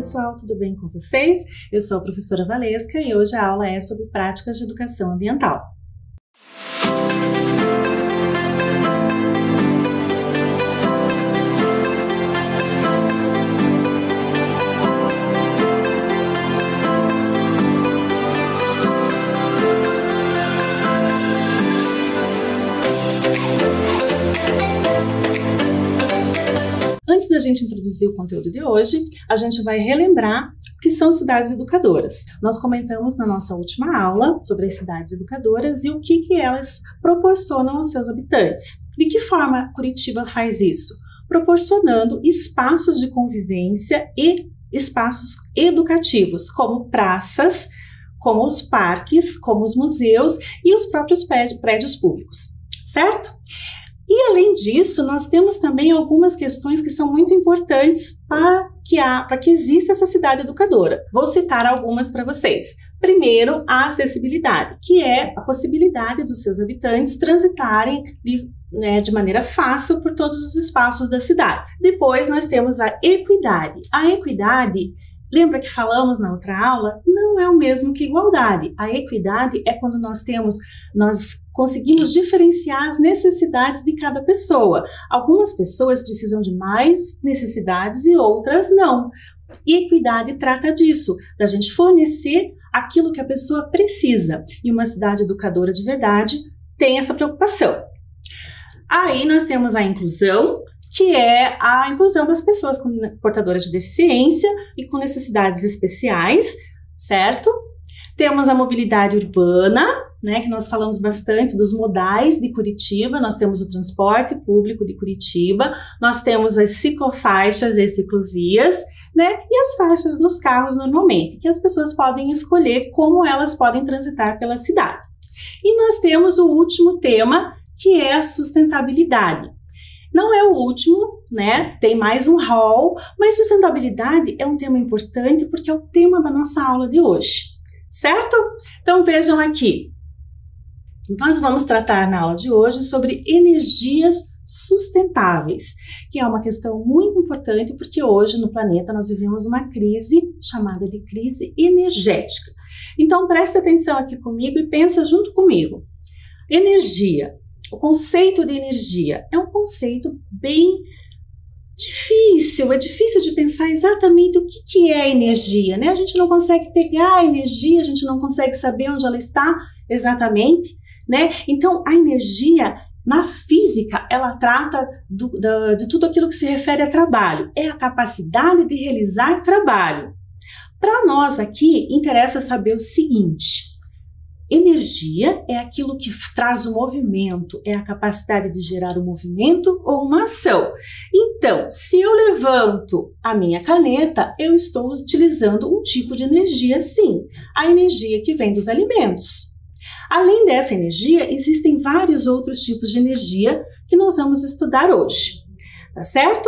pessoal, tudo bem com vocês? Eu sou a professora Valesca e hoje a aula é sobre práticas de educação ambiental. Antes da gente introduzir o conteúdo de hoje, a gente vai relembrar o que são cidades educadoras. Nós comentamos na nossa última aula sobre as cidades educadoras e o que elas proporcionam aos seus habitantes. De que forma Curitiba faz isso? Proporcionando espaços de convivência e espaços educativos, como praças, como os parques, como os museus e os próprios prédios públicos, certo? E além disso, nós temos também algumas questões que são muito importantes para que exista essa cidade educadora. Vou citar algumas para vocês. Primeiro, a acessibilidade, que é a possibilidade dos seus habitantes transitarem de maneira fácil por todos os espaços da cidade. Depois, nós temos a equidade. A equidade, lembra que falamos na outra aula? Não é o mesmo que igualdade. A equidade é quando nós conseguimos diferenciar as necessidades de cada pessoa. Algumas pessoas precisam de mais necessidades e outras não. E equidade trata disso, da gente fornecer aquilo que a pessoa precisa. E uma cidade educadora de verdade tem essa preocupação. Aí nós temos a inclusão, que é a inclusão das pessoas portadoras de deficiência e com necessidades especiais, certo? Temos a mobilidade urbana, que nós falamos bastante dos modais de Curitiba. Nós temos o transporte público de Curitiba, nós temos as ciclofaixas e ciclovias, e as faixas dos carros normalmente, que as pessoas podem escolher como elas podem transitar pela cidade. E nós temos o último tema, que é a sustentabilidade. Não é o último, tem mais um rol, mas sustentabilidade é um tema importante porque é o tema da nossa aula de hoje, certo? Então vejam aqui, nós vamos tratar na aula de hoje sobre energias sustentáveis, que é uma questão muito importante porque hoje no planeta nós vivemos uma crise chamada de crise energética. Então preste atenção aqui comigo e pensa junto comigo. Energia. O conceito de energia é um conceito bem difícil, é difícil de pensar exatamente o que é energia, A gente não consegue pegar a energia, a gente não consegue saber onde ela está exatamente, Então, a energia, na física, ela trata de tudo aquilo que se refere a trabalho, é a capacidade de realizar trabalho. Para nós aqui, interessa saber o seguinte: energia é aquilo que traz o movimento, é a capacidade de gerar um movimento ou uma ação. Então, se eu levanto a minha caneta, eu estou utilizando um tipo de energia, sim, a energia que vem dos alimentos. Além dessa energia, existem vários outros tipos de energia que nós vamos estudar hoje, tá certo?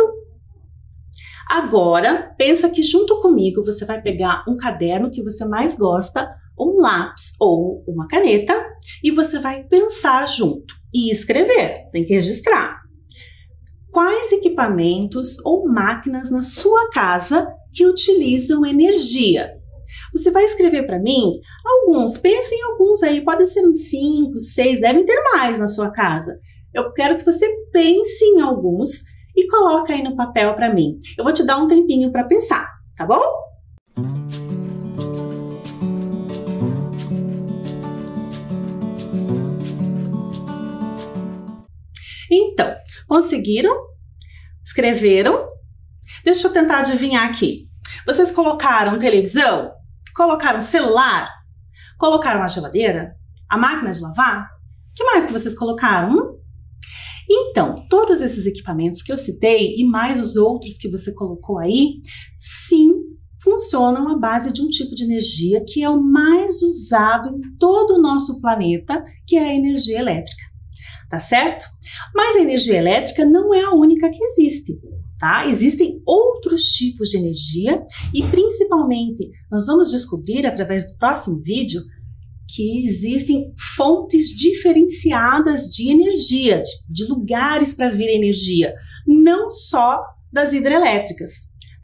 Agora, pensa que junto comigo você vai pegar um caderno que você mais gosta, um lápis ou uma caneta, e você vai pensar junto e escrever, tem que registrar. Quais equipamentos ou máquinas na sua casa que utilizam energia? Você vai escrever para mim alguns, pense em alguns aí, podem ser uns 5, 6, devem ter mais na sua casa. Eu quero que você pense em alguns e coloque aí no papel para mim. Eu vou te dar um tempinho para pensar, tá bom? Então, conseguiram? Escreveram? Deixa eu tentar adivinhar aqui. Vocês colocaram televisão? Colocaram celular? Colocaram a geladeira? A máquina de lavar? O que mais que vocês colocaram? Então, todos esses equipamentos que eu citei e mais os outros que você colocou aí, sim, funcionam à base de um tipo de energia que é o mais usado em todo o nosso planeta, que é a energia elétrica. Tá certo? Mas a energia elétrica não é a única que existe, tá? Existem outros tipos de energia e principalmente nós vamos descobrir através do próximo vídeo que existem fontes diferenciadas de energia, de lugares para vir energia, não só das hidrelétricas,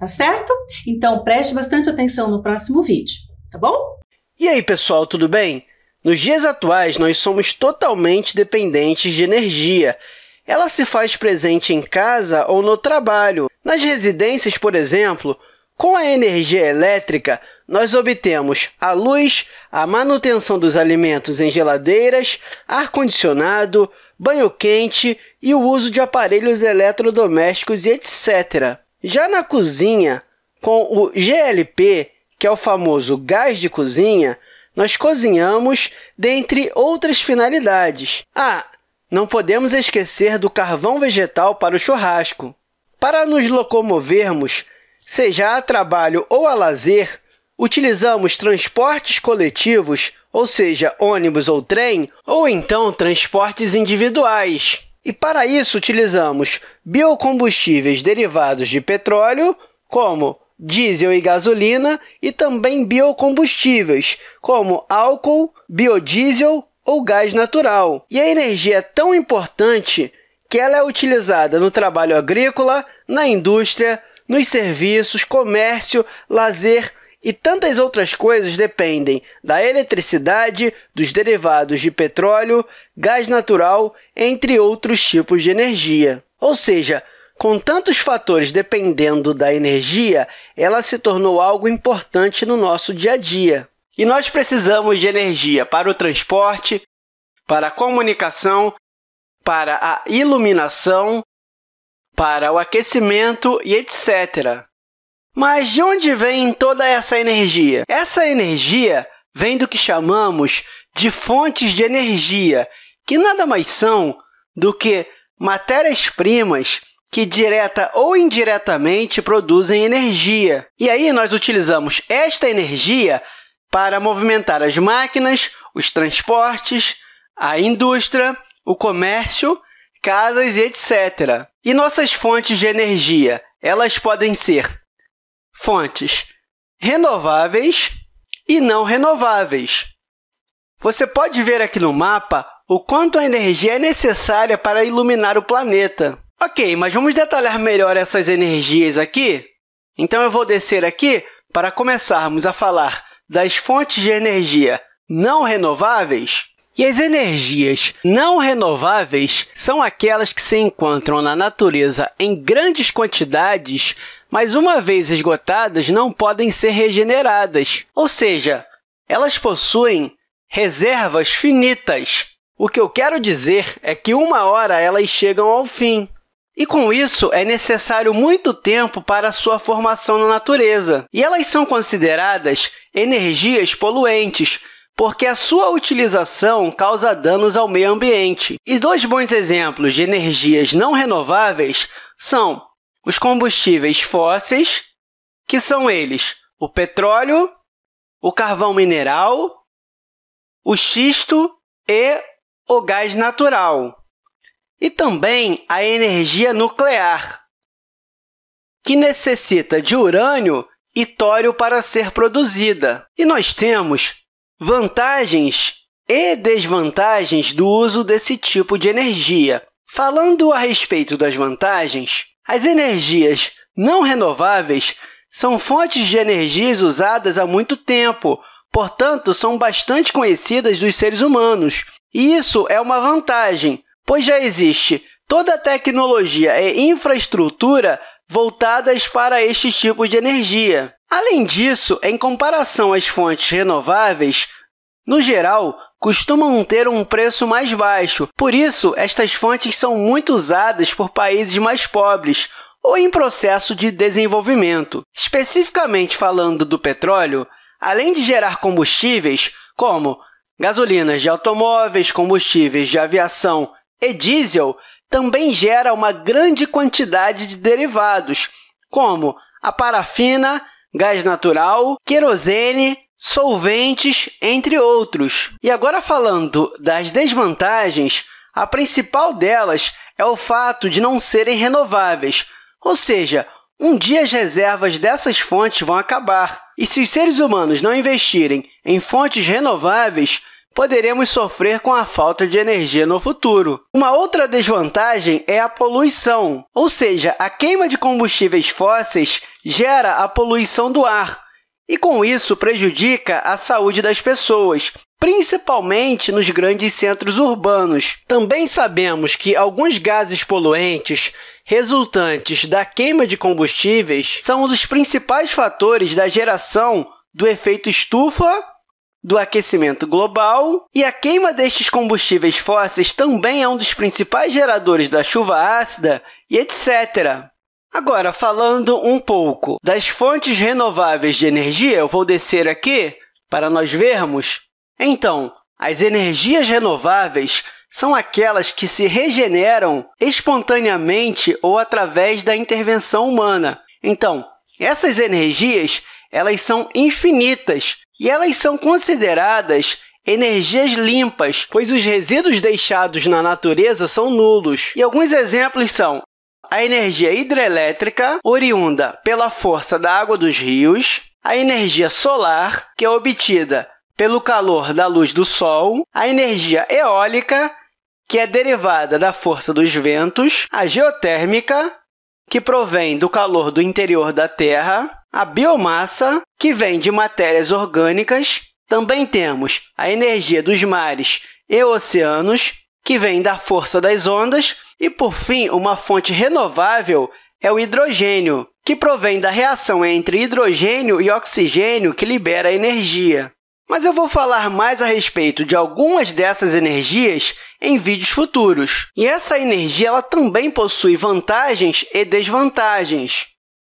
tá certo? Então, preste bastante atenção no próximo vídeo, tá bom? E aí, pessoal, tudo bem? Nos dias atuais, nós somos totalmente dependentes de energia. Ela se faz presente em casa ou no trabalho. Nas residências, por exemplo, com a energia elétrica, nós obtemos a luz, a manutenção dos alimentos em geladeiras, ar-condicionado, banho quente e o uso de aparelhos eletrodomésticos e etc. Já na cozinha, com o GLP, que é o famoso gás de cozinha, nós cozinhamos, dentre outras finalidades. Não podemos esquecer do carvão vegetal para o churrasco. Para nos locomovermos, seja a trabalho ou a lazer, utilizamos transportes coletivos, ou seja, ônibus ou trem, ou então transportes individuais. E para isso utilizamos biocombustíveis derivados de petróleo, como diesel e gasolina, e também biocombustíveis, como álcool, biodiesel ou gás natural. E a energia é tão importante que ela é utilizada no trabalho agrícola, na indústria, nos serviços, comércio, lazer e tantas outras coisas dependem da eletricidade, dos derivados de petróleo, gás natural, entre outros tipos de energia. Ou seja, com tantos fatores dependendo da energia, ela se tornou algo importante no nosso dia a dia. E nós precisamos de energia para o transporte, para a comunicação, para a iluminação, para o aquecimento e etc. Mas de onde vem toda essa energia? Essa energia vem do que chamamos de fontes de energia, que nada mais são do que matérias-primas que direta ou indiretamente produzem energia. E aí nós utilizamos esta energia para movimentar as máquinas, os transportes, a indústria, o comércio, casas e etc. E nossas fontes de energia, elas podem ser fontes renováveis e não renováveis. Você pode ver aqui no mapa o quanto a energia é necessária para iluminar o planeta. Ok, mas vamos detalhar melhor essas energias aqui? Então, eu vou descer aqui para começarmos a falar das fontes de energia não renováveis. E as energias não renováveis são aquelas que se encontram na natureza em grandes quantidades, mas uma vez esgotadas, não podem ser regeneradas. Ou seja, elas possuem reservas finitas. O que eu quero dizer é que uma hora elas chegam ao fim. E com isso, é necessário muito tempo para a sua formação na natureza. E elas são consideradas energias poluentes, porque a sua utilização causa danos ao meio ambiente. E dois bons exemplos de energias não renováveis são os combustíveis fósseis, que são eles o petróleo, o carvão mineral, o xisto e o gás natural. E também a energia nuclear, que necessita de urânio e tório para ser produzida. E nós temos vantagens e desvantagens do uso desse tipo de energia. Falando a respeito das vantagens, as energias não renováveis são fontes de energias usadas há muito tempo, portanto, são bastante conhecidas dos seres humanos. E isso é uma vantagem, pois já existe toda a tecnologia e infraestrutura voltadas para este tipo de energia. Além disso, em comparação às fontes renováveis, no geral, costumam ter um preço mais baixo. Por isso, estas fontes são muito usadas por países mais pobres ou em processo de desenvolvimento. Especificamente falando do petróleo, além de gerar combustíveis como gasolinas de automóveis, combustíveis de aviação e diesel, também gera uma grande quantidade de derivados, como a parafina, gás natural, querosene, solventes, entre outros. E agora falando das desvantagens, a principal delas é o fato de não serem renováveis, ou seja, um dia as reservas dessas fontes vão acabar. E se os seres humanos não investirem em fontes renováveis, poderemos sofrer com a falta de energia no futuro. Uma outra desvantagem é a poluição, ou seja, a queima de combustíveis fósseis gera a poluição do ar e, com isso, prejudica a saúde das pessoas, principalmente nos grandes centros urbanos. Também sabemos que alguns gases poluentes resultantes da queima de combustíveis são um dos principais fatores da geração do efeito estufa, do aquecimento global, e a queima destes combustíveis fósseis também é um dos principais geradores da chuva ácida e etc. Agora, falando um pouco das fontes renováveis de energia, eu vou descer aqui para nós vermos. Então, as energias renováveis são aquelas que se regeneram espontaneamente ou através da intervenção humana. Então, essas energias elas são infinitas e elas são consideradas energias limpas, pois os resíduos deixados na natureza são nulos. E alguns exemplos são a energia hidrelétrica, oriunda pela força da água dos rios, a energia solar, que é obtida pelo calor da luz do sol, a energia eólica, que é derivada da força dos ventos, a geotérmica, que provém do calor do interior da Terra, a biomassa, que vem de matérias orgânicas. Também temos a energia dos mares e oceanos, que vem da força das ondas. E, por fim, uma fonte renovável é o hidrogênio, que provém da reação entre hidrogênio e oxigênio que libera energia. Mas eu vou falar mais a respeito de algumas dessas energias em vídeos futuros. E essa energia ela também possui vantagens e desvantagens.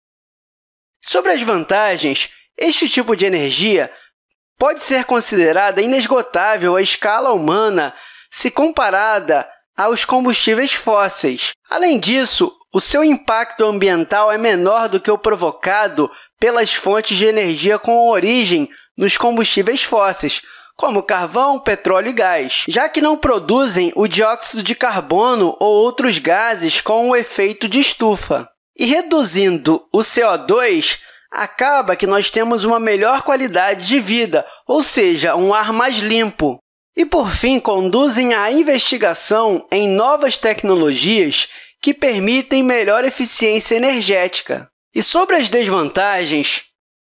Sobre as vantagens, este tipo de energia pode ser considerada inesgotável à escala humana se comparada aos combustíveis fósseis. Além disso, o seu impacto ambiental é menor do que o provocado pelas fontes de energia com origem nos combustíveis fósseis, como carvão, petróleo e gás, já que não produzem o dióxido de carbono ou outros gases com o efeito de estufa. E reduzindo o CO2, acaba que nós temos uma melhor qualidade de vida, ou seja, um ar mais limpo. E, por fim, conduzem à investigação em novas tecnologias que permitem melhor eficiência energética. E sobre as desvantagens,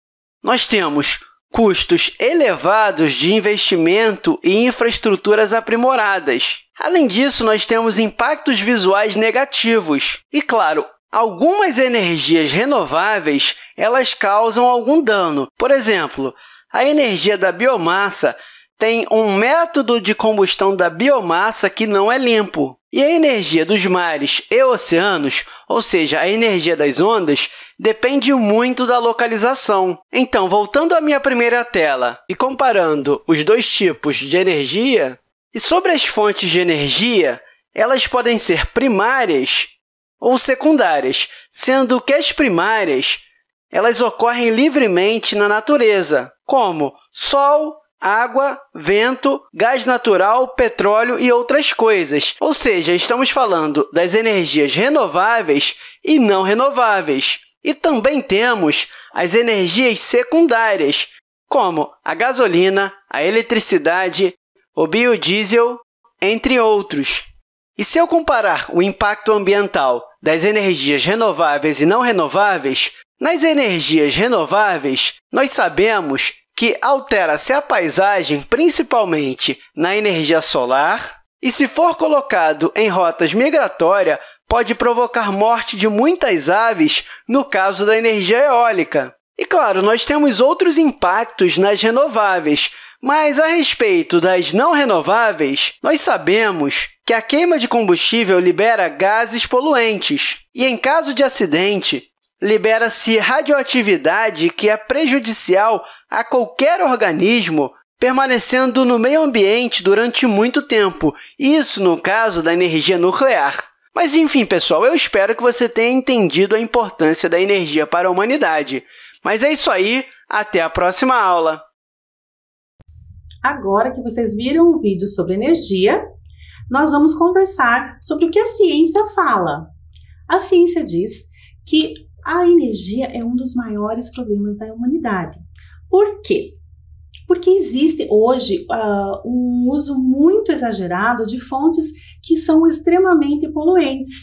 nós temos custos elevados de investimento e infraestruturas aprimoradas. Além disso, nós temos impactos visuais negativos. E, claro, algumas energias renováveis elas causam algum dano. Por exemplo, a energia da biomassa tem um método de combustão da biomassa que não é limpo. E a energia dos mares e oceanos, ou seja, a energia das ondas, depende muito da localização. Então, voltando à minha primeira tela e comparando os dois tipos de energia, e sobre as fontes de energia, elas podem ser primárias ou secundárias, sendo que as primárias elas ocorrem livremente na natureza, como sol, água, vento, gás natural, petróleo e outras coisas. Ou seja, estamos falando das energias renováveis e não renováveis. E também temos as energias secundárias, como a gasolina, a eletricidade, o biodiesel, entre outros. E se eu comparar o impacto ambiental das energias renováveis e não renováveis, nas energias renováveis, nós sabemos que altera-se a paisagem, principalmente na energia solar, e se for colocado em rotas migratórias, pode provocar morte de muitas aves no caso da energia eólica. E, claro, nós temos outros impactos nas renováveis, mas a respeito das não renováveis, nós sabemos que a queima de combustível libera gases poluentes e, em caso de acidente, libera-se radioatividade que é prejudicial a qualquer organismo, permanecendo no meio ambiente durante muito tempo, isso no caso da energia nuclear. Mas, enfim, pessoal, eu espero que você tenha entendido a importância da energia para a humanidade. Mas é isso aí, até a próxima aula! Agora que vocês viram o vídeo sobre energia, nós vamos conversar sobre o que a ciência fala. A ciência diz que a energia é um dos maiores problemas da humanidade. Por quê? Porque existe hoje um uso muito exagerado de fontes que são extremamente poluentes.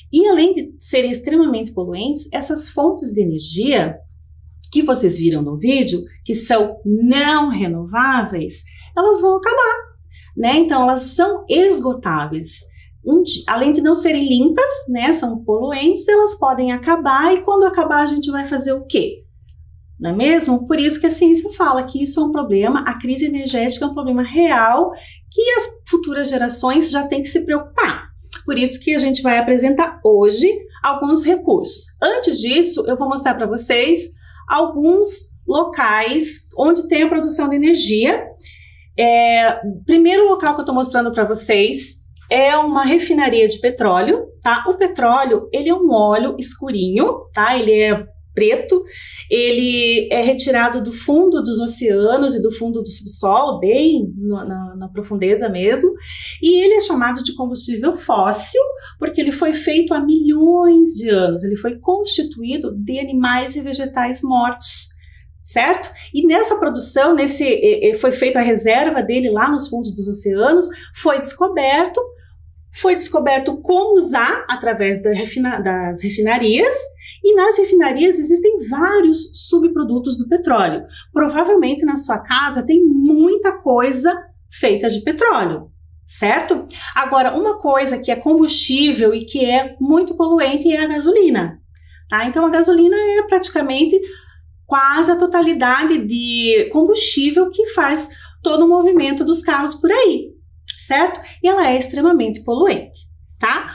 E além de serem extremamente poluentes, essas fontes de energia que vocês viram no vídeo, que são não renováveis, elas vão acabar, né? Então, elas são esgotáveis. Além de não serem limpas, né, são poluentes, elas podem acabar, e quando acabar a gente vai fazer o quê? Não é mesmo? Por isso que a ciência fala que isso é um problema, a crise energética é um problema real que as futuras gerações já têm que se preocupar. Por isso que a gente vai apresentar hoje alguns recursos. Antes disso, eu vou mostrar para vocês alguns locais onde tem a produção de energia. O primeiro local que eu estou mostrando para vocês é uma refinaria de petróleo, tá? O petróleo, ele é um óleo escurinho, tá? Ele é preto, ele é retirado do fundo dos oceanos e do fundo do subsolo, bem na profundeza mesmo, e ele é chamado de combustível fóssil, porque ele foi feito há milhões de anos, ele foi constituído de animais e vegetais mortos, certo? E nessa produção, foi feita a reserva dele lá nos fundos dos oceanos, foi descoberto como usar através das refinarias, e nas refinarias existem vários subprodutos do petróleo. Provavelmente na sua casa tem muita coisa feita de petróleo, certo? Agora, uma coisa que é combustível e que é muito poluente é a gasolina, tá? Então a gasolina é praticamente quase a totalidade de combustível que faz todo o movimento dos carros por aí, certo? E ela é extremamente poluente, tá?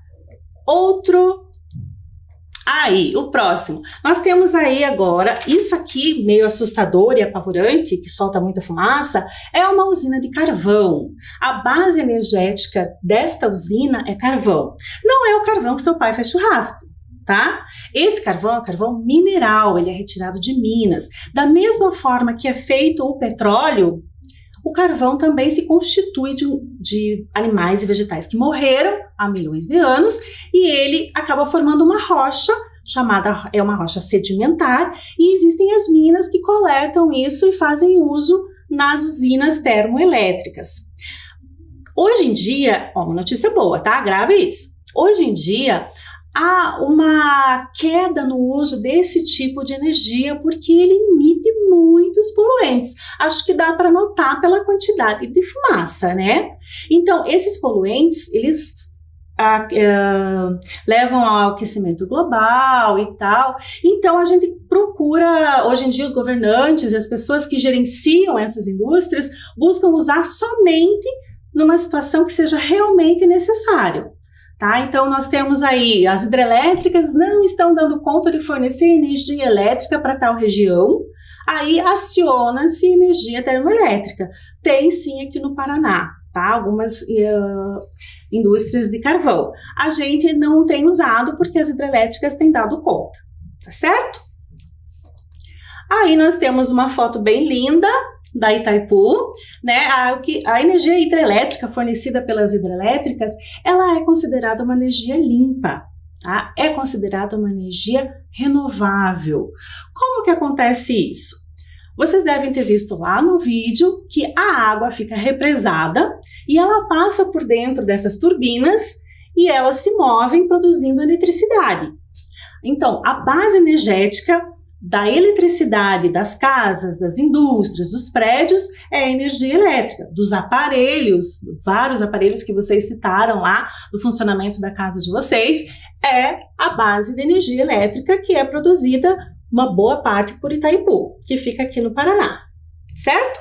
O próximo. Nós temos aí agora, isso aqui meio assustador e apavorante, que solta muita fumaça, é uma usina de carvão. A base energética desta usina é carvão. Não é o carvão que seu pai faz churrasco, tá? Esse carvão é carvão mineral, ele é retirado de minas. Da mesma forma que é feito o petróleo, o carvão também se constitui de animais e vegetais que morreram há milhões de anos, e ele acaba formando uma rocha, é uma rocha sedimentar, e existem as minas que coletam isso e fazem uso nas usinas termoelétricas. Hoje em dia, uma notícia boa, tá? Grave isso. Hoje em dia, há uma queda no uso desse tipo de energia porque ele emite muitos poluentes. Acho que dá para notar pela quantidade de fumaça, né? Então, esses poluentes, eles levam ao aquecimento global e tal. Então, a gente procura, hoje em dia, os governantes e as pessoas que gerenciam essas indústrias buscam usar somente numa situação que seja realmente necessário. Tá? Então, nós temos aí, as hidrelétricas não estão dando conta de fornecer energia elétrica para tal região, aí aciona-se energia termoelétrica. Tem sim aqui no Paraná, tá? Algumas indústrias de carvão. A gente não tem usado porque as hidrelétricas têm dado conta, tá certo? Aí nós temos uma foto bem linda da Itaipu, né? A energia hidrelétrica fornecida pelas hidrelétricas, ela é considerada uma energia limpa, tá? É considerada uma energia renovável. Como que acontece isso? Vocês devem ter visto lá no vídeo que a água fica represada e ela passa por dentro dessas turbinas e elas se movem produzindo eletricidade. Então, a base energética da eletricidade das casas, das indústrias, dos prédios, é a energia elétrica, dos aparelhos, vários aparelhos que vocês citaram lá do funcionamento da casa de vocês, é a base de energia elétrica que é produzida uma boa parte por Itaipu, que fica aqui no Paraná, certo?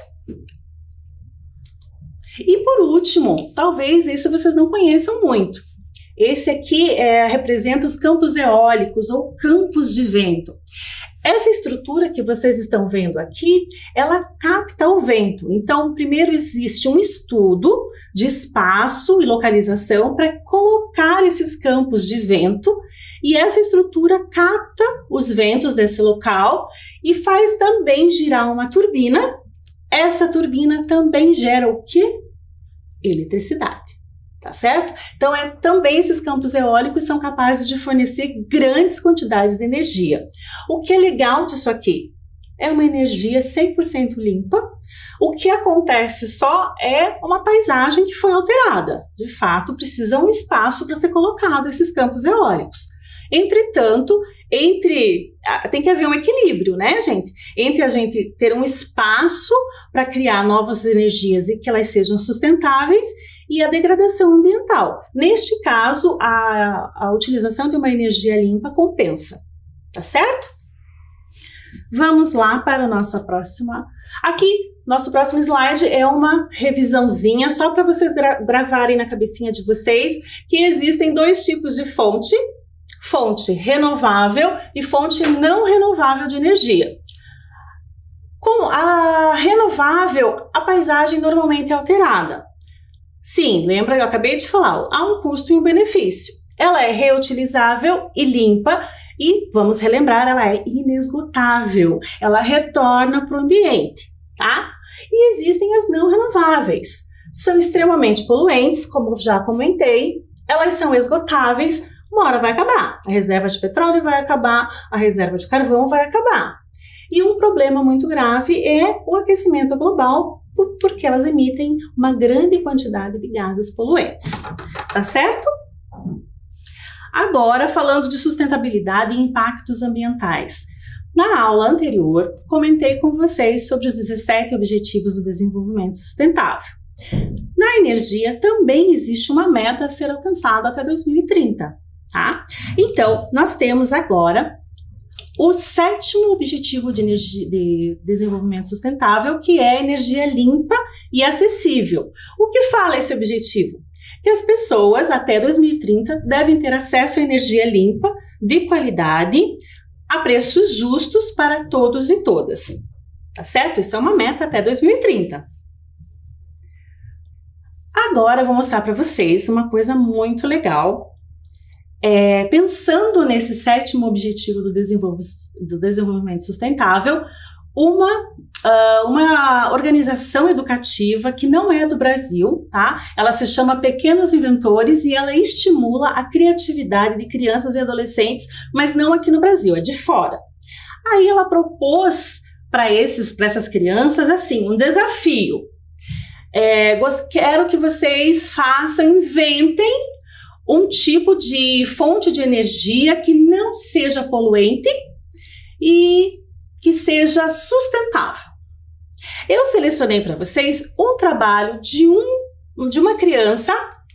E por último, talvez isso vocês não conheçam muito. Esse aqui representa os campos eólicos ou campos de vento. Essa estrutura que vocês estão vendo aqui, ela capta o vento. Então, primeiro existe um estudo de espaço e localização para colocar esses campos de vento, e essa estrutura capta os ventos desse local e faz também girar uma turbina. Essa turbina também gera o quê? Eletricidade. Tá certo? Então, também esses campos eólicos são capazes de fornecer grandes quantidades de energia. O que é legal disso aqui? é uma energia 100% limpa. O que acontece só é uma paisagem que foi alterada. De fato, precisa um espaço para ser colocado esses campos eólicos. Entretanto, tem que haver um equilíbrio, né, gente? Entre a gente ter um espaço para criar novas energias e que elas sejam sustentáveis e a degradação ambiental. Neste caso, a utilização de uma energia limpa compensa, tá certo? Vamos lá para a nossa próxima. Aqui, nosso próximo slide é uma revisãozinha, só para vocês gravarem na cabecinha de vocês que existem dois tipos de fonte. Fonte renovável e fonte não renovável de energia. Com a renovável, a paisagem normalmente é alterada. Sim, lembra, eu acabei de falar, há um custo e um benefício. Ela é reutilizável e limpa e, vamos relembrar, ela é inesgotável. Ela retorna para o ambiente, tá? E existem as não renováveis. São extremamente poluentes, como já comentei, elas são esgotáveis. Uma hora vai acabar, a reserva de petróleo vai acabar, a reserva de carvão vai acabar. E um problema muito grave é o aquecimento global, porque elas emitem uma grande quantidade de gases poluentes. Tá certo? Agora, falando de sustentabilidade e impactos ambientais. Na aula anterior, comentei com vocês sobre os 17 Objetivos do Desenvolvimento Sustentável. Na energia, também existe uma meta a ser alcançada até 2030. Tá? Então, nós temos agora o 7º objetivo de desenvolvimento sustentável, que é energia limpa e acessível. O que fala esse objetivo? Que as pessoas até 2030 devem ter acesso a energia limpa, de qualidade, a preços justos para todos e todas. Tá certo? Isso é uma meta até 2030. Agora eu vou mostrar para vocês uma coisa muito legal. Pensando nesse 7º objetivo do desenvolvimento sustentável, uma organização educativa que não é do Brasil, tá? Ela se chama Pequenos Inventores e ela estimula a criatividade de crianças e adolescentes, mas não aqui no Brasil, é de fora. Aí ela propôs para essas crianças, assim, um desafio. Quero que vocês inventem um tipo de fonte de energia que não seja poluente e que seja sustentável. Eu selecionei para vocês um trabalho de uma criança.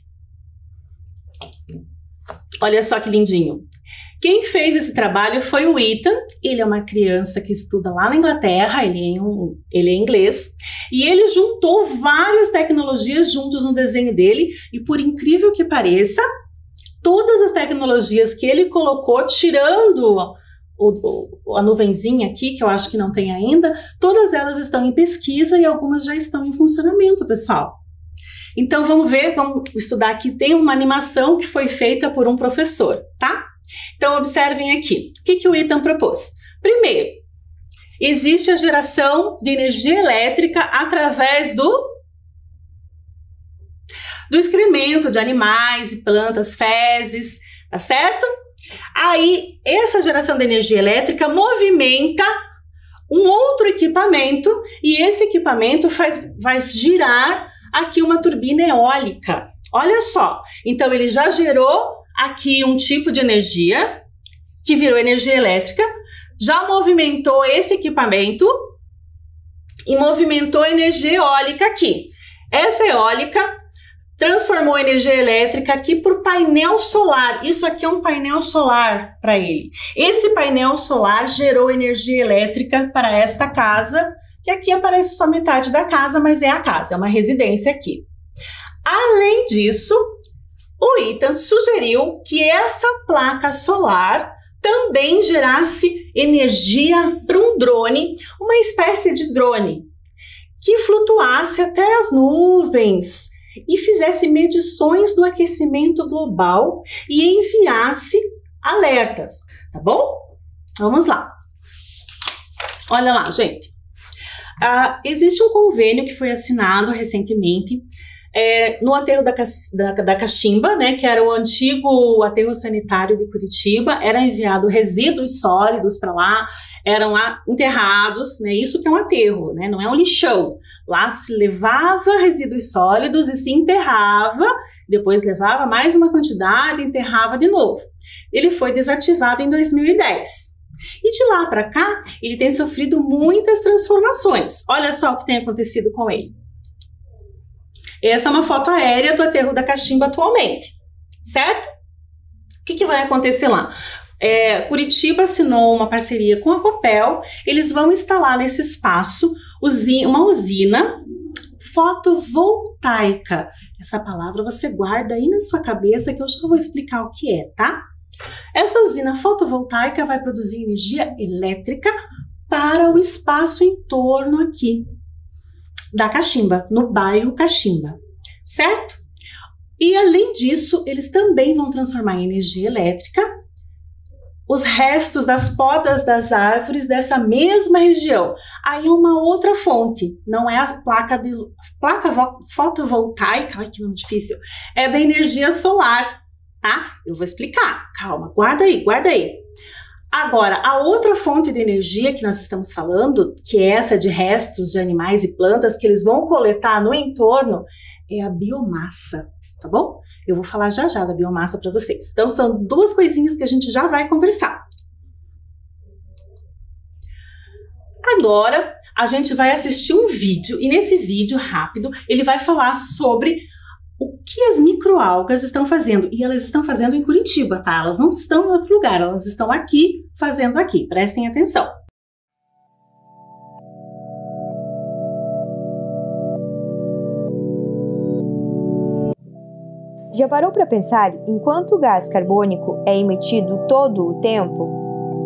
Olha só que lindinho. Quem fez esse trabalho foi o Ethan. Ele é uma criança que estuda lá na Inglaterra, ele é inglês, e ele juntou várias tecnologias juntos no desenho dele, e por incrível que pareça, todas as tecnologias que ele colocou, tirando a nuvenzinha aqui, que eu acho que não tem ainda, todas elas estão em pesquisa e algumas já estão em funcionamento, pessoal. Então vamos estudar aqui. Tem uma animação que foi feita por um professor, tá? Então observem aqui, o que o Ethan propôs? Primeiro, existe a geração de energia elétrica através do excremento de animais e plantas, fezes, tá certo? Aí, essa geração de energia elétrica movimenta um outro equipamento e esse equipamento vai girar aqui uma turbina eólica. Olha só, então ele já gerou aqui um tipo de energia que virou energia elétrica, já movimentou esse equipamento e movimentou a energia eólica aqui. Essa eólica transformou a energia elétrica aqui por painel solar. Isso aqui é um painel solar para ele. Esse painel solar gerou energia elétrica para esta casa, que aqui aparece só metade da casa, mas é a casa, é uma residência aqui. Além disso, o Ethan sugeriu que essa placa solar também gerasse energia para um drone, uma espécie de drone, que flutuasse até as nuvens e fizesse medições do aquecimento global e enviasse alertas, tá bom? Vamos lá. Olha lá, gente. Existe um convênio que foi assinado recentemente no aterro da Caximba, né, que era o antigo aterro sanitário de Curitiba, era enviado resíduos sólidos para lá, eram lá enterrados, né, isso que é um aterro, né, não é um lixão. Lá se levava resíduos sólidos e se enterrava, depois levava mais uma quantidade e enterrava de novo. Ele foi desativado em 2010. E de lá para cá, ele tem sofrido muitas transformações. Olha só o que tem acontecido com ele. Essa é uma foto aérea do aterro da Caximba atualmente, certo? O que vai acontecer lá? Curitiba assinou uma parceria com a Copel, eles vão instalar nesse espaço uma usina fotovoltaica. Essa palavra você guarda aí na sua cabeça que eu já vou explicar o que é, tá? Essa usina fotovoltaica vai produzir energia elétrica para o espaço em torno aqui da Caximba, no bairro Caximba, certo? E além disso, eles também vão transformar em energia elétrica os restos das podas das árvores dessa mesma região. Aí é uma outra fonte, não é a placa fotovoltaica, ai que nome difícil, é da energia solar, tá? Eu vou explicar, calma, guarda aí, guarda aí. Agora, a outra fonte de energia que nós estamos falando, que é essa de restos de animais e plantas que eles vão coletar no entorno, é a biomassa, tá bom? Eu vou falar já já da biomassa para vocês. Então, são duas coisinhas que a gente já vai conversar. Agora, a gente vai assistir um vídeo, e nesse vídeo rápido, ele vai falar sobre o que as microalgas estão fazendo. E elas estão fazendo em Curitiba, tá? Elas não estão em outro lugar, elas estão aqui, fazendo aqui. Prestem atenção. Já parou para pensar em quanto gás carbônico é emitido todo o tempo?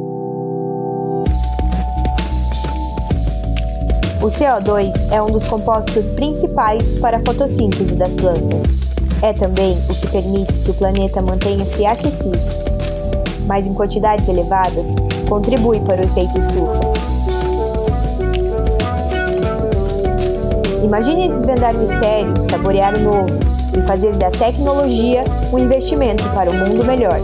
O CO2 é um dos compostos principais para a fotossíntese das plantas. É também o que permite que o planeta mantenha-se aquecido, mas em quantidades elevadas contribui para o efeito estufa. Imagine desvendar mistérios, saborear o novo e fazer da tecnologia um investimento para um mundo melhor.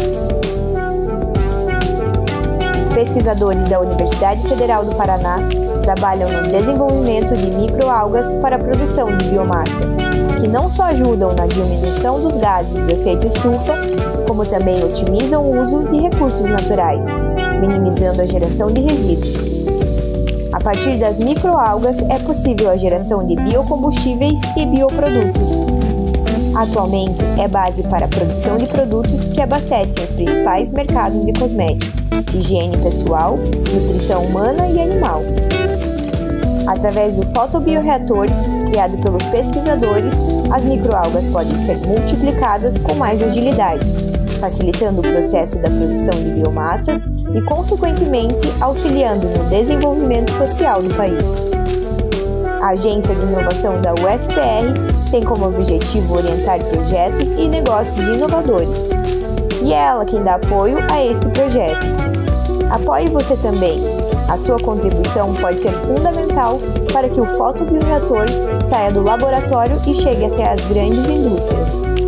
Pesquisadores da Universidade Federal do Paraná trabalham no desenvolvimento de microalgas para a produção de biomassa, que não só ajudam na diminuição dos gases do efeito estufa, como também otimizam o uso de recursos naturais, minimizando a geração de resíduos. A partir das microalgas é possível a geração de biocombustíveis e bioprodutos. Atualmente é base para a produção de produtos que abastecem os principais mercados de cosméticos, higiene pessoal, nutrição humana e animal. Através do fotobioreator, criado pelos pesquisadores, as microalgas podem ser multiplicadas com mais agilidade, facilitando o processo da produção de biomassas e, consequentemente, auxiliando no desenvolvimento social do país. A Agência de Inovação da UFPR tem como objetivo orientar projetos e negócios inovadores, e é ela quem dá apoio a este projeto. Apoie você também! A sua contribuição pode ser fundamental para que o fotobioreator saia do laboratório e chegue até as grandes indústrias.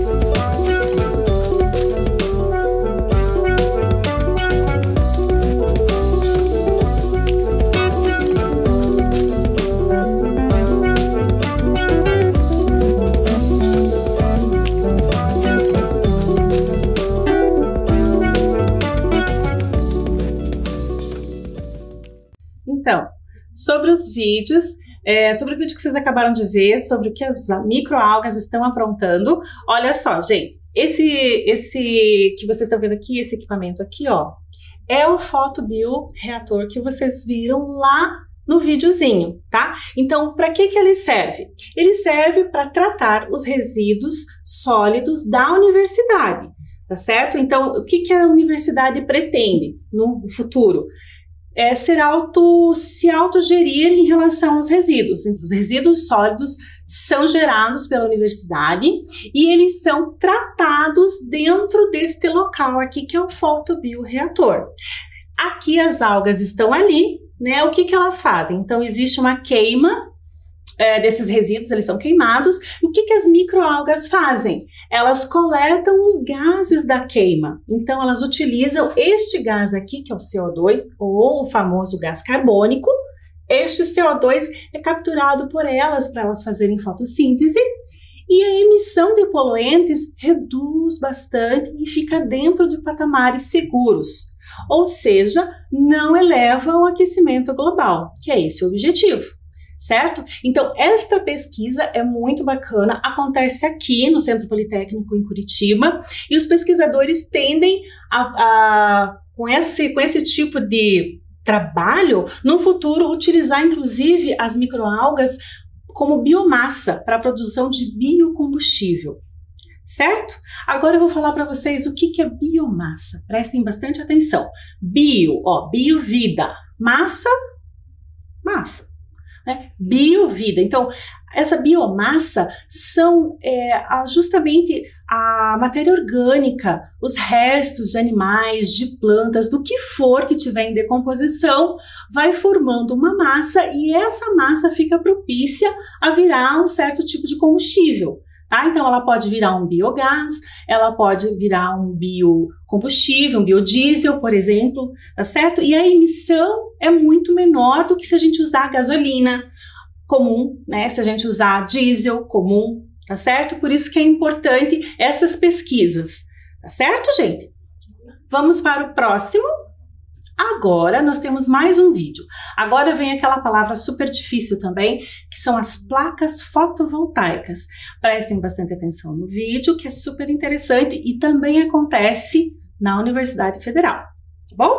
Então, sobre os vídeos, sobre o vídeo que vocês acabaram de ver, sobre o que as microalgas estão aprontando, olha só, gente, esse que vocês estão vendo aqui, esse equipamento aqui, ó, é o fotobioreator que vocês viram lá no videozinho, tá? Então, para que ele serve? Ele serve para tratar os resíduos sólidos da universidade, tá certo? Então, o que a universidade pretende no futuro? Se autogerir em relação aos resíduos. Os resíduos sólidos são gerados pela universidade e eles são tratados dentro deste local aqui, que é o fotobioreator. Aqui as algas estão ali, né? O que elas fazem? Então, existe uma queima desses resíduos, eles são queimados. E o que as microalgas fazem? Elas coletam os gases da queima. Então, elas utilizam este gás aqui, que é o CO2, ou o famoso gás carbônico. Este CO2 é capturado por elas para elas fazerem fotossíntese. E a emissão de poluentes reduz bastante e fica dentro de patamares seguros. Ou seja, não eleva o aquecimento global, que é esse o objetivo, certo? Então, esta pesquisa é muito bacana, acontece aqui no Centro Politécnico em Curitiba, e os pesquisadores tendem com esse tipo de trabalho, no futuro, utilizar inclusive as microalgas como biomassa para a produção de biocombustível, certo? Agora eu vou falar para vocês o que é biomassa. Prestem bastante atenção. Bio, bio-vida. Massa, massa. Né? Bio-vida. Então, essa biomassa são justamente a matéria orgânica, os restos de animais, de plantas, do que for que tiver em decomposição, vai formando uma massa e essa massa fica propícia a virar um certo tipo de combustível. Tá? Então, ela pode virar um biogás, ela pode virar um biocombustível, um biodiesel, por exemplo, tá certo? E a emissão é muito menor do que se a gente usar gasolina comum, né? Se a gente usar diesel comum, tá certo? Por isso que é importante essas pesquisas, tá certo, gente? Vamos para o próximo. Agora nós temos mais um vídeo. Agora vem aquela palavra super difícil também, que são as placas fotovoltaicas. Prestem bastante atenção no vídeo, que é super interessante e também acontece na Universidade Federal, tá bom?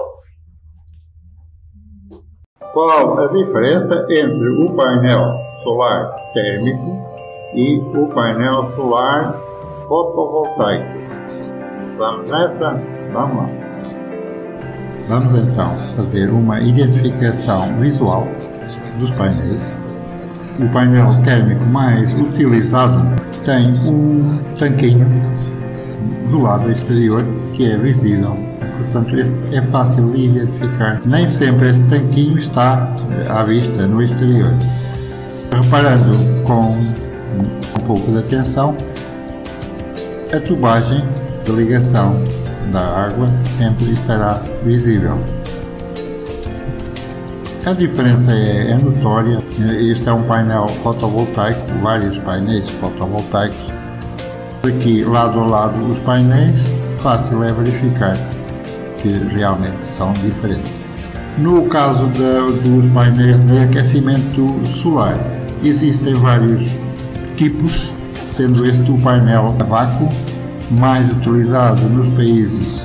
Qual a diferença entre o painel solar térmico e o painel solar fotovoltaico? Vamos nessa? Vamos lá. Vamos então fazer uma identificação visual dos painéis. O painel térmico mais utilizado tem um tanquinho do lado exterior que é visível. Portanto, este é fácil de identificar. Nem sempre esse tanquinho está à vista no exterior. Reparando com um pouco de atenção, a tubagem de ligação da água sempre estará visível. A diferença é notória. Este é um painel fotovoltaico, vários painéis fotovoltaicos. Aqui, lado a lado, os painéis, fácil é verificar que realmente são diferentes. No caso dos painéis de aquecimento solar, existem vários tipos, sendo este o painel a vácuo, mais utilizado nos países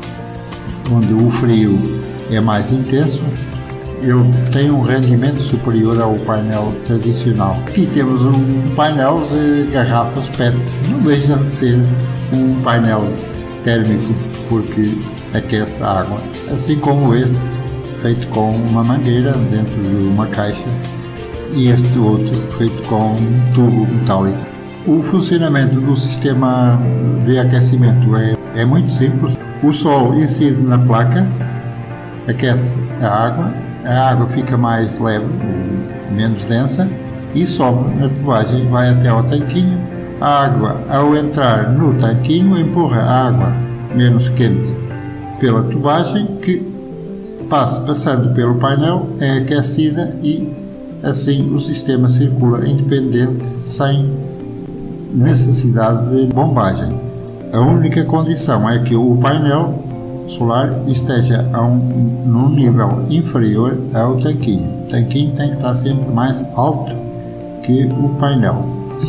onde o frio é mais intenso. Ele tem um rendimento superior ao painel tradicional. Aqui temos um painel de garrafas PET, não deixa de ser um painel térmico porque aquece a água, assim como este, feito com uma mangueira dentro de uma caixa, e este outro feito com um tubo metálico. O funcionamento do sistema de aquecimento é muito simples. O sol incide na placa, aquece a água fica mais leve, menos densa, e sobe na tubagem, vai até ao tanquinho. A água, ao entrar no tanquinho, empurra a água menos quente pela tubagem, que passando pelo painel, é aquecida e assim o sistema circula independente, sem necessidade de bombagem. A única condição é que o painel solar esteja num nível inferior ao tanquinho. O tanquinho tem que estar sempre mais alto que o painel.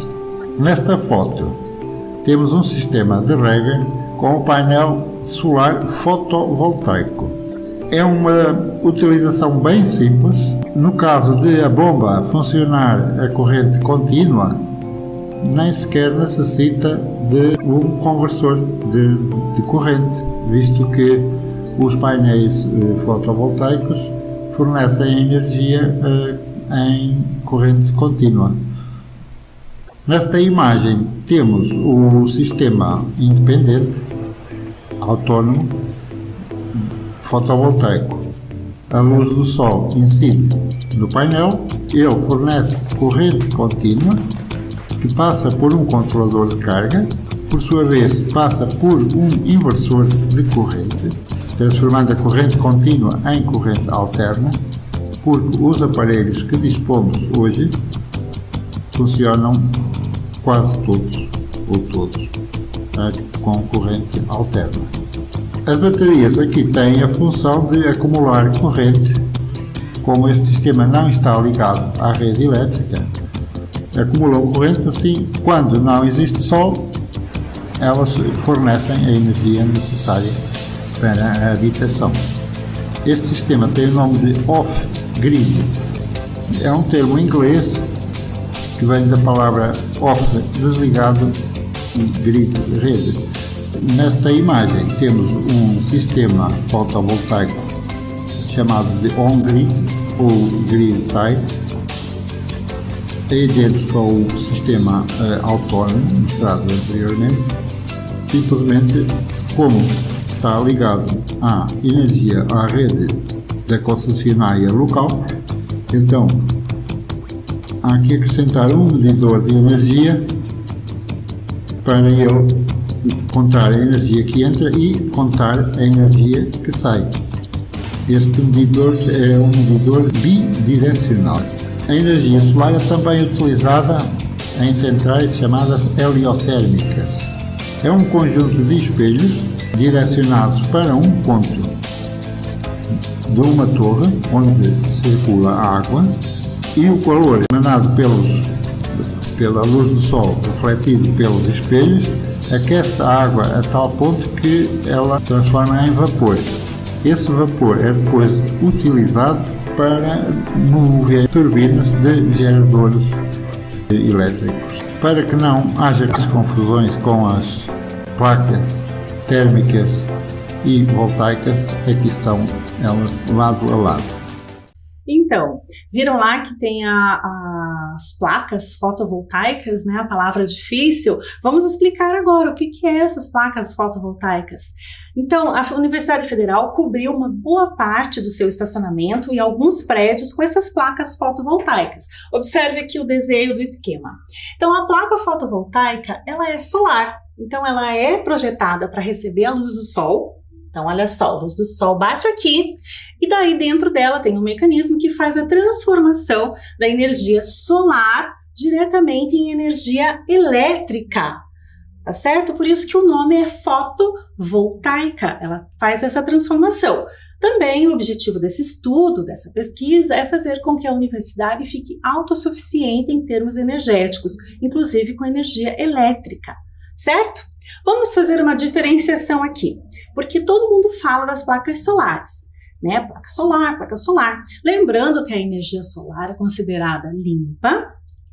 Nesta foto temos um sistema de rega com o painel solar fotovoltaico. É uma utilização bem simples. No caso de a bomba funcionar a corrente contínua, nem sequer necessita de um conversor de corrente, visto que os painéis fotovoltaicos fornecem energia em corrente contínua. Nesta imagem temos o sistema independente, autónomo, fotovoltaico. A luz do sol incide no painel, ele fornece corrente contínua que passa por um controlador de carga, por sua vez passa por um inversor de corrente, transformando a corrente contínua em corrente alterna, porque os aparelhos que dispomos hoje funcionam quase todos, ou todos, com corrente alterna. As baterias aqui têm a função de acumular corrente. Como este sistema não está ligado à rede elétrica, acumulam corrente, assim, quando não existe sol, elas fornecem a energia necessária para a habitação. Este sistema tem o nome de off-grid. É um termo em inglês que vem da palavra off, desligado, e grid, rede. Nesta imagem temos um sistema fotovoltaico chamado de on-grid ou grid type. É idêntico ao sistema autónomo mostrado anteriormente, simplesmente como está ligado à energia à rede da concessionária local, então há que acrescentar um medidor de energia para ele contar a energia que entra e contar a energia que sai. Este medidor é um medidor bidirecional. A energia solar é também utilizada em centrais chamadas heliotérmicas. É um conjunto de espelhos direcionados para um ponto de uma torre onde circula a água, e o calor emanado pela luz do sol refletido pelos espelhos aquece a água a tal ponto que ela transforma em vapor. Esse vapor é depois utilizado para mover turbinas de geradores elétricos. Para que não haja confusões com as placas térmicas e voltaicas, aqui estão elas lado a lado. Então, viram lá que tem as placas fotovoltaicas, né? A palavra difícil. Vamos explicar agora o que é essas placas fotovoltaicas. Então, a Universidade Federal cobriu uma boa parte do seu estacionamento e alguns prédios com essas placas fotovoltaicas. Observe aqui o desenho do esquema. Então, a placa fotovoltaica, ela é solar. Então, ela é projetada para receber a luz do sol. Então, olha só, a luz do sol bate aqui e daí dentro dela tem um mecanismo que faz a transformação da energia solar diretamente em energia elétrica, tá certo? Por isso que o nome é fotovoltaica, ela faz essa transformação. Também o objetivo desse estudo, dessa pesquisa, é fazer com que a universidade fique autossuficiente em termos energéticos, inclusive com energia elétrica, certo? Vamos fazer uma diferenciação aqui, porque todo mundo fala das placas solares, né? Placa solar, placa solar. Lembrando que a energia solar é considerada limpa,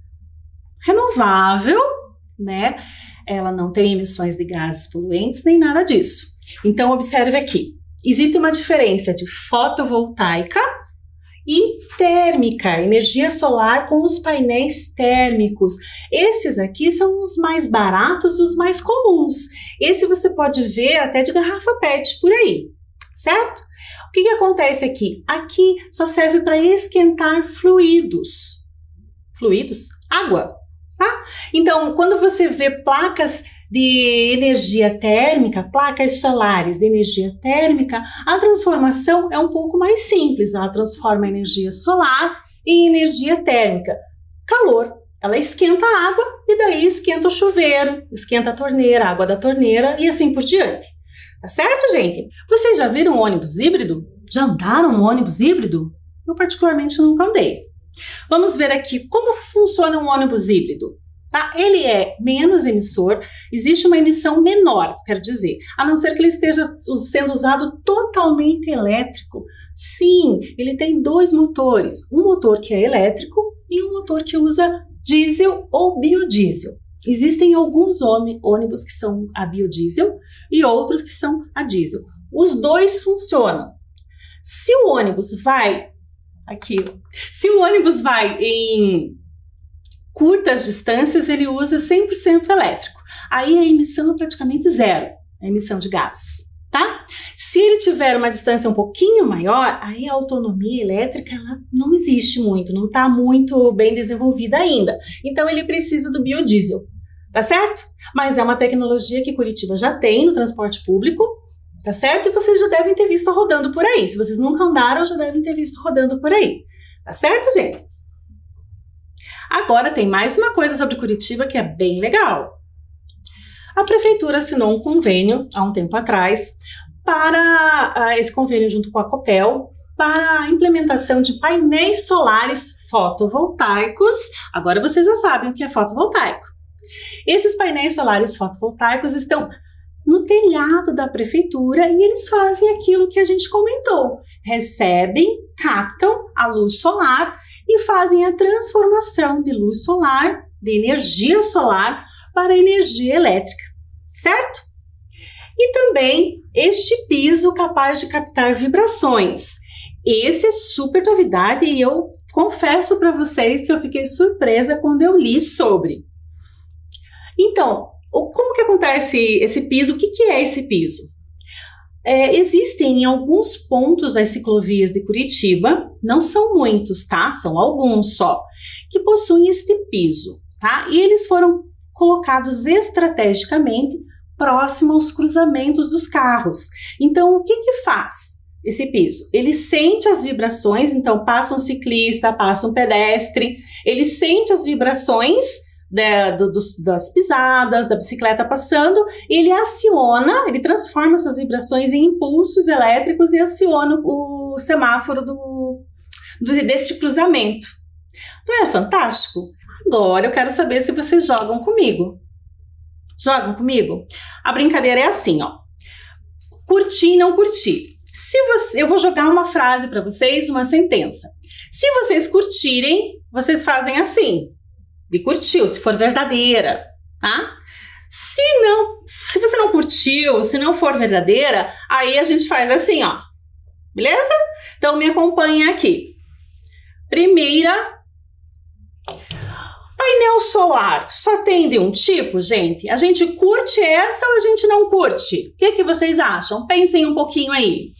renovável, né? Ela não tem emissões de gases poluentes nem nada disso. Então, observe aqui, existe uma diferença de fotovoltaica e térmica, energia solar com os painéis térmicos. Esses aqui são os mais baratos, os mais comuns. Esse você pode ver até de garrafa PET por aí, certo? O que acontece aqui? Aqui só serve para esquentar fluidos. Fluidos? Água, tá? Então, quando você vê placas de energia térmica, placas solares de energia térmica, a transformação é um pouco mais simples. Ela transforma a energia solar em energia térmica. Calor, ela esquenta a água e daí esquenta o chuveiro, esquenta a torneira, a água da torneira e assim por diante. Tá certo, gente? Vocês já viram um ônibus híbrido? Já andaram no ônibus híbrido? Eu particularmente nunca andei. Vamos ver aqui como funciona um ônibus híbrido. Tá? Ele é menos emissor, existe uma emissão menor, quero dizer, a não ser que ele esteja sendo usado totalmente elétrico. Sim, ele tem dois motores, um motor que é elétrico e um motor que usa diesel ou biodiesel. Existem alguns ônibus que são a biodiesel e outros que são a diesel. Os dois funcionam. Se o ônibus vai em curtas distâncias, ele usa 100% elétrico. Aí a emissão é praticamente zero, a emissão de gases, tá? Se ele tiver uma distância um pouquinho maior, aí a autonomia elétrica ela não existe muito, não está muito bem desenvolvida ainda. Então ele precisa do biodiesel, tá certo? Mas é uma tecnologia que Curitiba já tem no transporte público, tá certo? E vocês já devem ter visto rodando por aí. Se vocês nunca andaram, já devem ter visto rodando por aí, tá certo, gente? Agora tem mais uma coisa sobre Curitiba que é bem legal. A prefeitura assinou um convênio há um tempo atrás para esse convênio junto com a Copel para a implementação de painéis solares fotovoltaicos. Agora vocês já sabem o que é fotovoltaico. Esses painéis solares fotovoltaicos estão no telhado da prefeitura e eles fazem aquilo que a gente comentou. Recebem, captam a luz solar e fazem a transformação de luz solar, de energia solar, para energia elétrica, certo? E também este piso capaz de captar vibrações. Esse é super novidade e eu confesso para vocês que eu fiquei surpresa quando eu li sobre. Então, como que acontece esse piso? O que é esse piso? Existem em alguns pontos das ciclovias de Curitiba, não são muitos, tá? São alguns só, que possuem este piso, tá? E eles foram colocados estrategicamente próximo aos cruzamentos dos carros. Então, o que faz esse piso? Ele sente as vibrações, então passa um ciclista, passa um pedestre, ele sente as vibrações das pisadas, da bicicleta passando, ele aciona, ele transforma essas vibrações em impulsos elétricos e aciona o semáforo deste cruzamento. Não é fantástico? Agora eu quero saber se vocês jogam comigo. Jogam comigo? A brincadeira é assim, ó. Curtir e não curtir. Eu vou jogar uma frase para vocês, uma sentença. Se vocês curtirem, vocês fazem assim. E curtiu, se for verdadeira, tá? Se você não curtiu, se não for verdadeira, aí a gente faz assim, ó. Beleza? Então me acompanhem aqui. Primeira. Painel solar só tem de um tipo, gente? A gente curte essa ou a gente não curte? O que vocês acham? Pensem um pouquinho aí.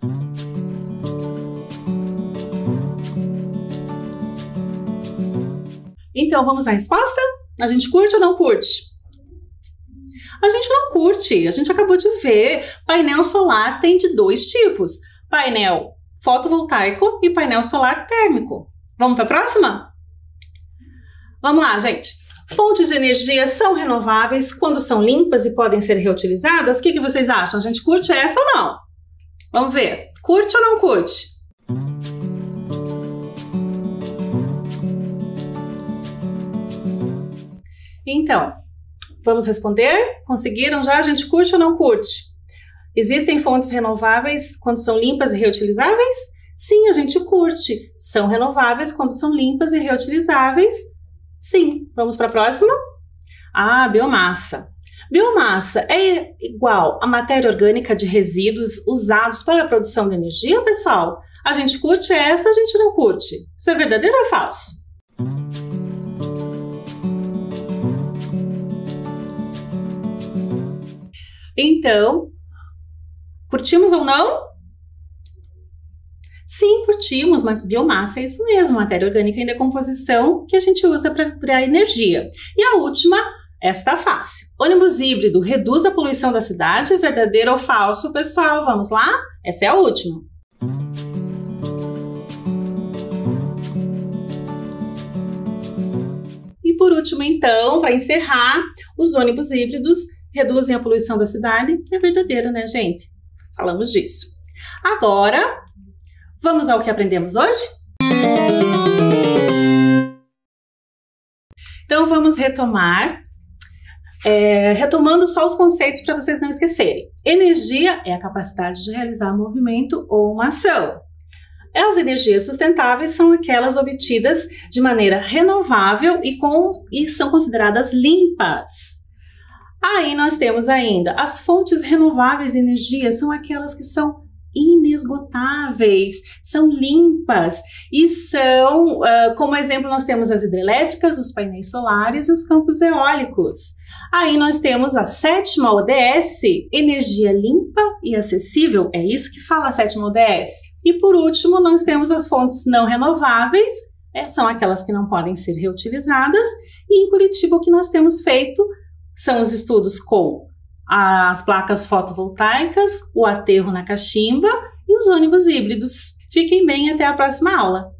Então, vamos à resposta? A gente curte ou não curte? A gente não curte. A gente acabou de ver. Painel solar tem de dois tipos. Painel fotovoltaico e painel solar térmico. Vamos para a próxima? Vamos lá, gente. Fontes de energia são renováveis quando são limpas e podem ser reutilizadas? O que vocês acham? A gente curte essa ou não? Vamos ver. Curte ou não curte? Então, vamos responder? Conseguiram já? A gente curte ou não curte? Existem fontes renováveis quando são limpas e reutilizáveis? Sim, a gente curte. São renováveis quando são limpas e reutilizáveis? Sim. Vamos para a próxima? Biomassa. Biomassa é igual a matéria orgânica de resíduos usados para a produção de energia, pessoal? A gente curte essa, a gente não curte. Isso é verdadeiro ou é falso? Então, curtimos ou não? Sim, curtimos, mas biomassa é isso mesmo, matéria orgânica em decomposição que a gente usa para energia. E a última, essa tá fácil. Ônibus híbrido reduz a poluição da cidade, verdadeiro ou falso, pessoal? Vamos lá? Essa é a última. E por último, então, para encerrar, os ônibus híbridos reduzem a poluição da cidade. É verdadeiro, né, gente? Falamos disso. Agora, vamos ao que aprendemos hoje? Então, vamos retomar, retomando só os conceitos para vocês não esquecerem. Energia é a capacidade de realizar um movimento ou uma ação. As energias sustentáveis são aquelas obtidas de maneira renovável e são consideradas limpas. Aí nós temos ainda as fontes renováveis de energia, são aquelas que são inesgotáveis, são limpas e são, como exemplo, nós temos as hidrelétricas, os painéis solares e os campos eólicos. Aí nós temos a 7ª ODS, energia limpa e acessível, é isso que fala a 7ª ODS. E por último, nós temos as fontes não renováveis, são aquelas que não podem ser reutilizadas, e em Curitiba o que nós temos feito são os estudos com as placas fotovoltaicas, o aterro na cachimba e os ônibus híbridos. Fiquem bem, até a próxima aula!